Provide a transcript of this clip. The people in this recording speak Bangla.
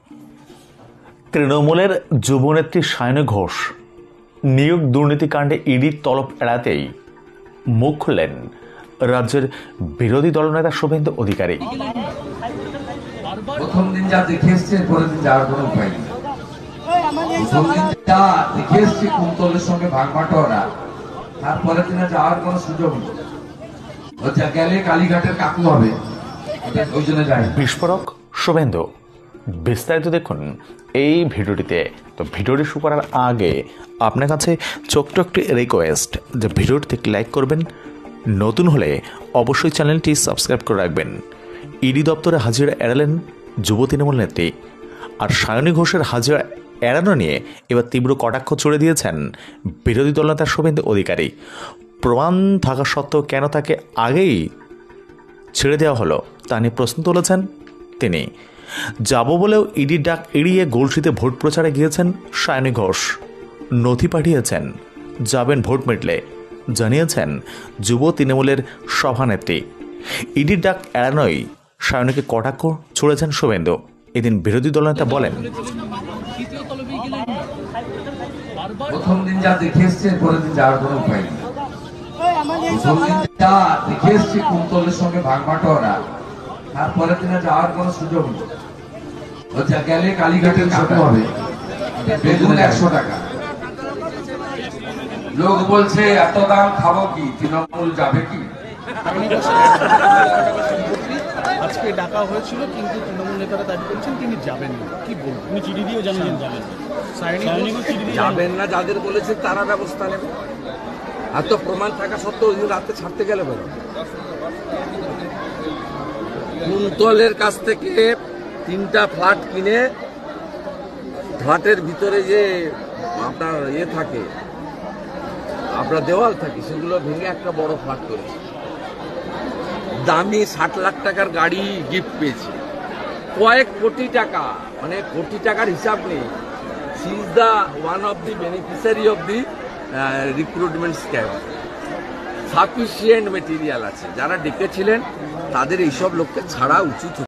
তৃণমূলের যুবনেত্রী সায়নী ঘোষ নিয়োগ দুর্নীতিকাণ্ডে ইডির তলব এড়াতেই মুখ খুললেন রাজ্যের বিরোধী দলনেতা শুভেন্দু অধিকারী। প্রথম দিন যা দেখে এসছে পরের দিন যাওয়ার কোনো উপায় নেই। প্রথম দিন যা দেখে এসছে কুন্তলের সঙ্গে ভাগবাটোয়ারা, তারপরের দিনে যাওয়ার কোনো সুযোগ নেই। গেলে কালীঘাটের কাকু হবে, ওই জন্য যাই। বিস্ফোরক শুভেন্দু, বিস্তারিত দেখুন এই ভিডিওটিতে। তো ভিডিওটি শুরু করার আগে আপনার কাছে ছোট্ট একটি রিকোয়েস্ট যে ভিডিওটি লাইক করবেন, নতুন হলে অবশ্যই চ্যানেলটি সাবস্ক্রাইব করে রাখবেন। ইডি দপ্তরে হাজিরা এড়ালেন যুব তৃণমূল নেত্রী, আর সায়নী ঘোষের হাজিরা এড়ানো নিয়ে এবার তীব্র কটাক্ষ ছুড়ে দিয়েছেন বিরোধী দলনেতা শুভেন্দু অধিকারী। প্রমাণ থাকা সত্ত্বেও কেন তাকে আগেই ছেড়ে দেওয়া হলো তা নিয়ে প্রশ্ন তুলেছেন তিনি। যাব বলেও ইডির ডাক এড়িয়ে গলসিতে ভোট প্রচারে গিয়েছেন সায়নী ঘোষ। নথি পাঠিয়েছেন, যাবেন ভোট মিটলে, জানিয়েছেন যুব তৃণমূলের সভানেত্রী। ইডির ডাক এড়ানোই সায়নীকে কটাক্ষ ছুড়েছেন শুভেন্দু। এদিন বিরোধী দলনেতা বলেন, প্রথম দিন যা দেখে এসছে পরের দিন যাওয়ার কোনো উপায় নেই। প্রথম দিন যা দেখে এসছে কুন্তলের সঙ্গে ভাগবাটোয়ারা, তারপরের দিনে যাওয়ার কোনো সুযোগ নেই। গেলে কালীঘাটের কাকু হবে, বেগুন 100 টাকা। লোক বলছে এত দাম খাবো কি, তৃণমূল যাবে কি? আজকে ডাকা হয়েছিল কিন্তু তৃণমূল নেতারা দাবি করছেন তিনি যাবেন না। কি বলবেন? উনি চিঠি দিয়েও জানিয়েছেন যাবেন না। যাবেন না, যাদের বলেছেন তারা ব্যবস্থা নেবে। আর তো প্রমাণ থাকা সত্ত্বেও ওই দিন রাতে ছাড়তে গেলে বলো, কুন্তলের কাছ থেকে 3টা ফ্ল্যাট কিনে ফ্ল্যাটের ভিতরে যে আপনার থাকে, আপনার দেওয়াল থাকে, সেগুলো ভেঙে একটা বড় ফ্ল্যাট করেছে। দামি 60 লাখ টাকার গাড়ি গিফট পেয়েছে, কয়েক কোটি টাকা, মানে কোটি টাকার হিসাব নেই। She is the one of the beneficiary of the recruitment scam. Sufficient material আছে, যারা ডেকেছিলেন তাদের এইসব লোককে ছাড়া উচিত।